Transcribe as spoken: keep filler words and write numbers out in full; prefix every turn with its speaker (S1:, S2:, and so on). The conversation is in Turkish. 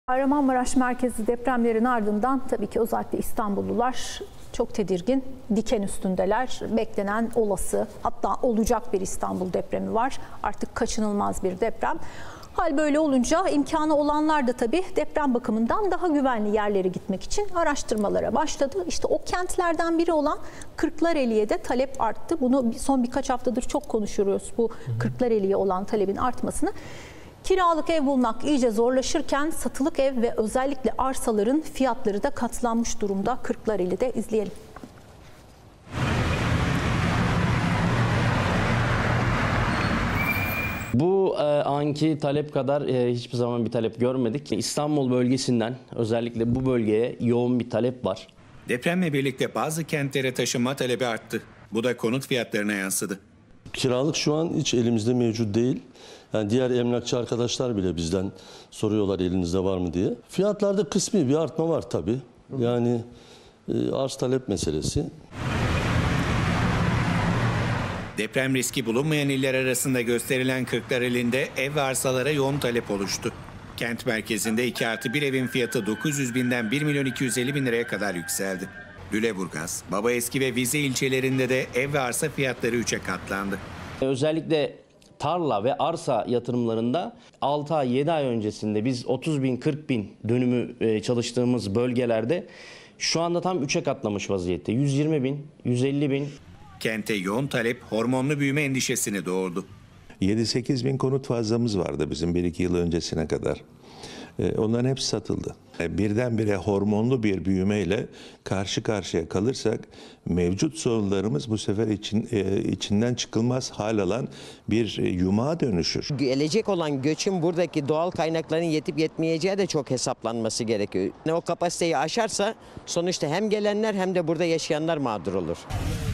S1: Kahramanmaraş merkezli depremlerin ardından tabii ki özellikle İstanbullular çok tedirgin, diken üstündeler. Beklenen, olası, hatta olacak bir İstanbul depremi var. Artık kaçınılmaz bir deprem. Hal böyle olunca imkanı olanlar da tabii deprem bakımından daha güvenli yerlere gitmek için araştırmalara başladı. İşte o kentlerden biri olan Kırklareli'ye de talep arttı. Bunu son birkaç haftadır çok konuşuyoruz, bu Kırklareli'ye olan talebin artmasını. Kiralık ev bulmak iyice zorlaşırken satılık ev ve özellikle arsaların fiyatları da katlanmış durumda. Kırklareli'de izleyelim.
S2: Bu e, anki talep kadar e, hiçbir zaman bir talep görmedik. İstanbul bölgesinden özellikle bu bölgeye yoğun bir talep var.
S3: Depremle birlikte bazı kentlere taşınma talebi arttı. Bu da konut fiyatlarına yansıdı.
S4: Kiralık şu an hiç elimizde mevcut değil. Yani diğer emlakçı arkadaşlar bile bizden soruyorlar elinizde var mı diye. Fiyatlarda kısmi bir artma var tabii. Yani e, arz talep meselesi.
S3: Deprem riski bulunmayan iller arasında gösterilen Kırklareli'nde ev ve arsalara yoğun talep oluştu. Kent merkezinde iki artı bir evin fiyatı dokuz yüz binden bir milyon iki yüz elli bin liraya kadar yükseldi. Lüleburgaz, Babaeski ve Vize ilçelerinde de ev ve arsa fiyatları üçe katlandı.
S2: Özellikle tarla ve arsa yatırımlarında altı ay yedi ay öncesinde biz otuz bin kırk bin dönümü çalıştığımız bölgelerde şu anda tam üçe katlamış vaziyette. yüz yirmi bin, yüz elli bin.
S3: Kente yoğun talep hormonlu büyüme endişesini doğurdu.
S5: yedi sekiz bin konut fazlamız vardı bizim bir iki yıl öncesine kadar. Onların hepsi satıldı. Birdenbire hormonlu bir büyümeyle karşı karşıya kalırsak mevcut sorunlarımız bu sefer için, içinden çıkılmaz hal alan bir yumağa dönüşür.
S6: Gelecek olan göçün buradaki doğal kaynakların yetip yetmeyeceği de çok hesaplanması gerekiyor. O kapasiteyi aşarsa sonuçta hem gelenler hem de burada yaşayanlar mağdur olur.